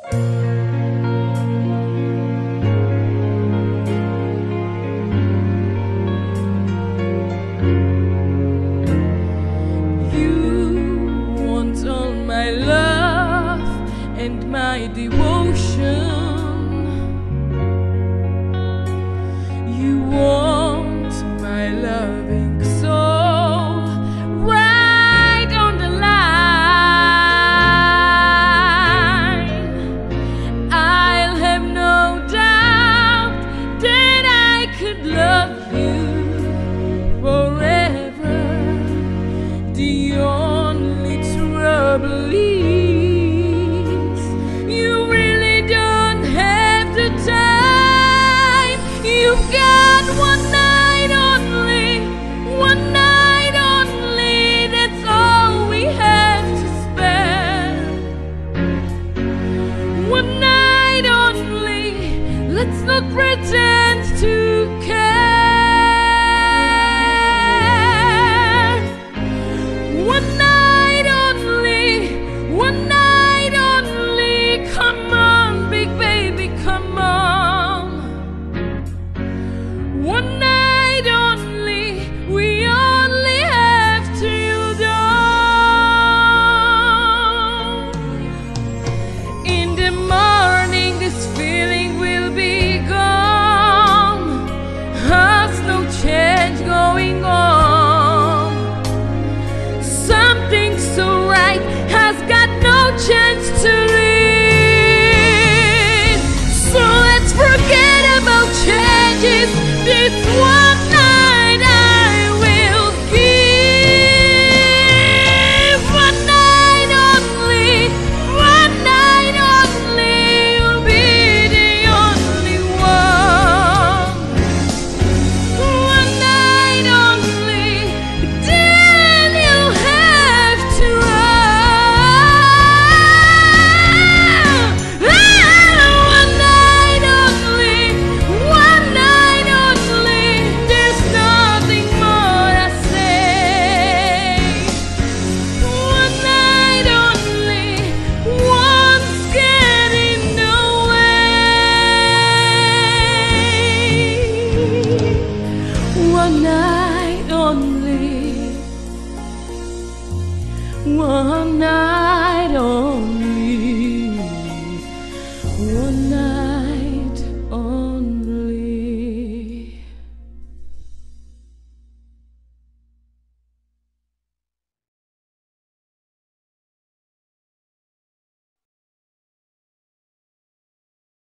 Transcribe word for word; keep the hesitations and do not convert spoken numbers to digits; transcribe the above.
My devotion, you want my loving soul right on the line. I'll have no doubt that I could love you forever. The only trouble is you've got one night only, one night only, that's all we have to spare. One night only, let's not pretend to care. One night only, one night only, come on, big baby, come on. One night only, we only have till dawn. In the morning, this feeling will be gone. There's no change going on. Something so right has got no chance to live. So let's forget about changes. This one night I will give. One night only, one night only, you'll be the only one. One night only, then you'll have to run. One night only, one night only. There's nothing more I say. One night only, one's getting away. One night only, one night.